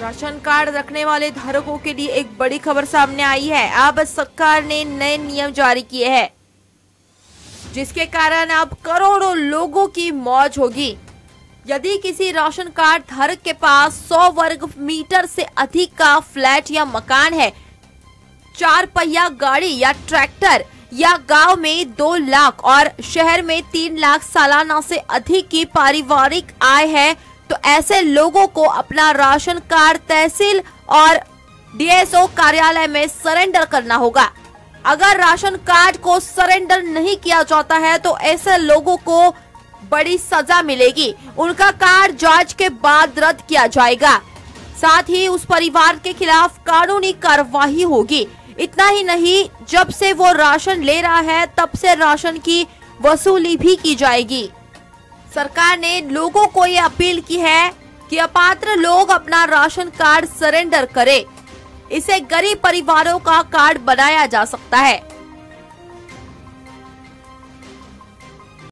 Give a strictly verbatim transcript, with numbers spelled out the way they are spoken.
Ration card रखने वाले धारकों के लिए एक बड़ी खबर सामने आई है। अब सरकार ने नए नियम जारी किए हैं, जिसके कारण अब करोड़ों लोगों की मौज होगी। यदि किसी राशन कार्ड धारक के पास सौ वर्ग मीटर से अधिक का फ्लैट या मकान है, चार पहिया गाड़ी या ट्रैक्टर, या गांव में दो लाख और शहर में तीन लाख सालाना से अधिक की पारिवारिक आय है, तो ऐसे लोगों को अपना राशन कार्ड तहसील और डीएसओ कार्यालय में सरेंडर करना होगा। अगर राशन कार्ड को सरेंडर नहीं किया जाता है तो ऐसे लोगों को बड़ी सजा मिलेगी। उनका कार्ड जांच के बाद रद्द किया जाएगा। साथ ही उस परिवार के खिलाफ कानूनी कार्रवाई होगी। इतना ही नहीं, जब से वो राशन ले रहा है तब से राशन की वसूली भी की जाएगी। सरकार ने लोगों को ये अपील की है कि अपात्र लोग अपना राशन कार्ड सरेंडर करें। इसे गरीब परिवारों का कार्ड बनाया जा सकता है।